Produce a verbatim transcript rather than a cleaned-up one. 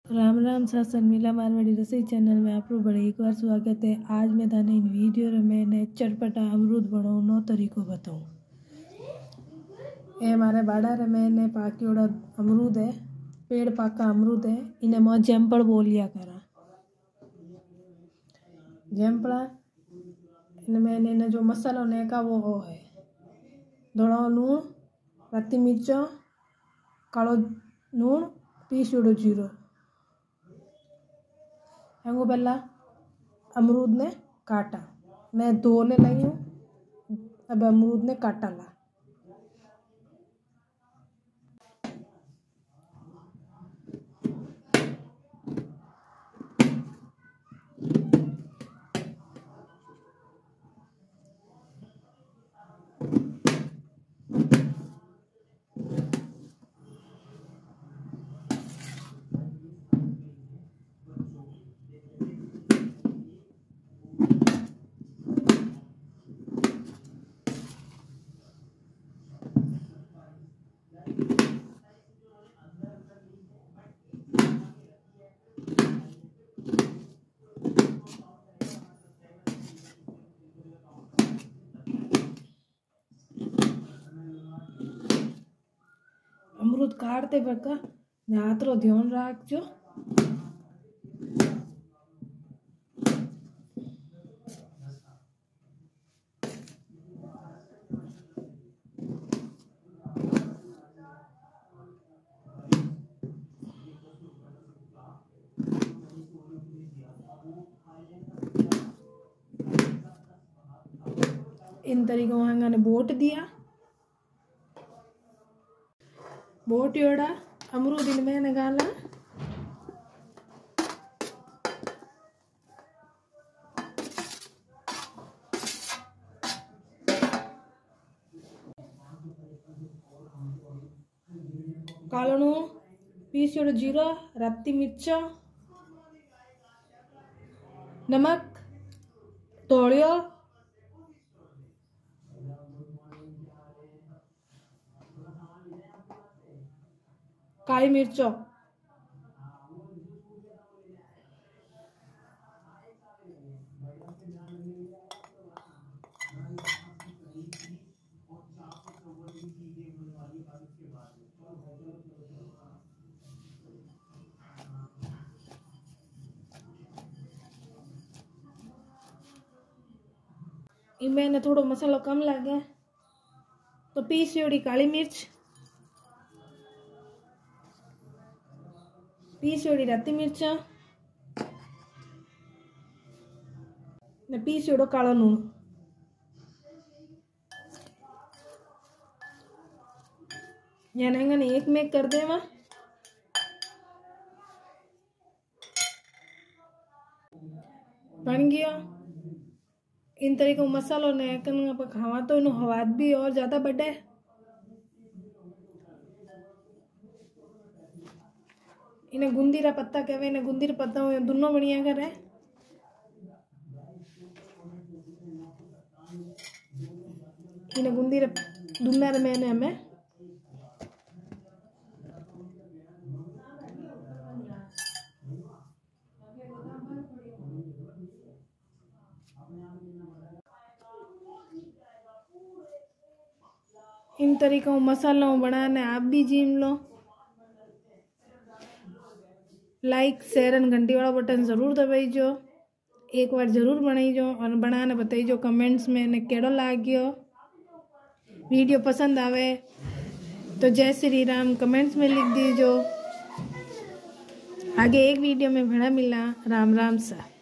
राम राम सा शर्मिला मारवाड़ी रसोई चैनल में आप लोग बड़े एक बार स्वागत है। आज मैं थाने इन वीडियो में मैंने चटपटा अमरूद बनाने तरीको बताऊँ। ये हमारे बाड़ा रे मैंने पाकियोड़ा अमरूद है, पेड़ पाका अमरूद है। इन्हें मैं जैम्पड़ बोलिया करा। जैम्पड़ा इन्हें मैंने इन्हें जो मसाला ने का वो हो है धोड़ा लूण, रत्ती मिर्चा, कालो लूण, पीसोड़ो जीरो। हमको पहला अमरूद ने काटा, मैं धोने लगी हूँ। अब अमरूद ने काटा ला। अमरूद काटते वक्त हाथ रो ध्यान रखजो। इन तरीकों ने बोट दिया बोट योड़ा अमरूद इनमें नगाला। कालो लूण, पीसोड़ो जीरा, रत्ती मिर्चा, नमक, तोड़ियो, काली मिर्चो, इनमें थोड़ो मसालो कम लगे तो पीसोड़ी काली मिर्च, पीसोड़ी रत्ती मिर्चा ने पीसोड़ो कालो लूण। यानी एक में कर देवा। बन गया। इन तरीकों मसालों ने खावा तो इन स्वाद भी और ज्यादा बढ़े। इन्हें गुंदीरा पत्ता कहवे, इन्हें गुंदीर पत्ता दोनों बढ़िया करे। इन्हें गुंदीर दुनिया मैंने हमें इन तरीकों मसालों बनाने आप भी जीम लो। लाइक शेयर और घंटी वाला बटन जरूर दबाइजो। एक बार जरूर बनाइजो और बनाने बताइजो कमेंट्स में ने केड़ो लाग्यो। वीडियो पसंद आवे तो जय श्री राम कमेंट्स में लिख दीजो। आगे एक वीडियो में भड़ा मिला। राम राम सा।